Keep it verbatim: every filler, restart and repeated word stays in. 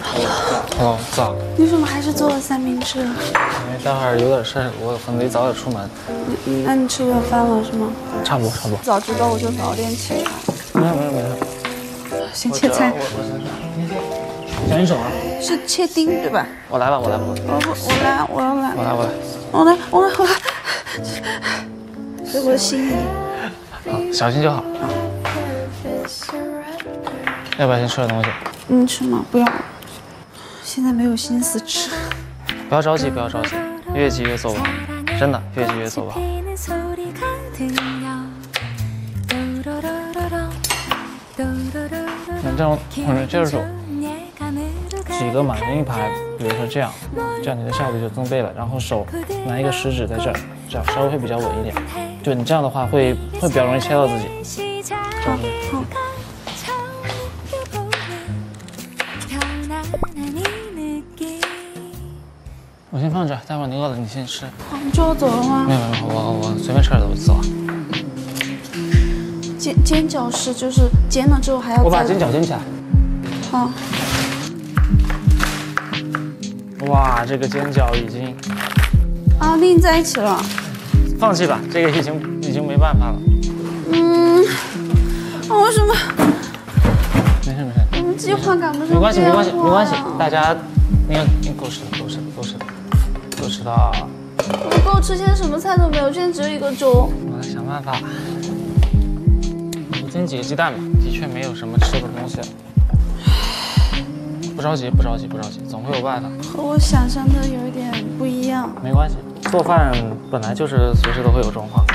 Hello， 早。 你怎么还是做了三明治？因为待会儿有点事儿，我可能得早点出门。 你那你吃过饭了是吗？ 差不多，差不多。 早知道我就早点起来。 没事没事没事。 先切菜。 我我先上。小心手啊！ 是切丁对吧？ 我来吧，我来吧。 我不，我来，我要来。 我来，我来。 我来，我来，我来。这我的心意。 好，小心就好。要不要先吃点东西？ 你吃吗？不要，现在没有心思吃。 不要着急，不要着急，越急越做不好，真的越急越做不好。你这种，嗯，这种几个满人一排，比如说这样，这样你的效率就增倍了。然后手拿一个食指在这儿，这样稍微会比较稳一点。就你这样的话会会比较容易切到自己。 好，好。 我先放这，待会儿你饿了你先吃。 好，你就要走了吗？ 没有没有，我我随便吃点我就走了。 煎煎饺是就是煎了之后还要。 我把煎饺煎起来。 好。 哇，这个煎饺已经啊拧在一起了。 放弃吧，这个已经已经没办法了。 嗯，啊为什么？ 没事没事。 我们计划赶不上。 没关系没关系没关系，大家你看你够吃的够吃的够吃的够吃的。 不够吃，现在什么菜都没有，现在只有一个粥。 我来想办法。我煎几个鸡蛋吧，的确没有什么吃的东西了。不着急不着急不着急，总会有办法。 和我想象的有一点不一样。 没关系，做饭本来就是随时都会有状况。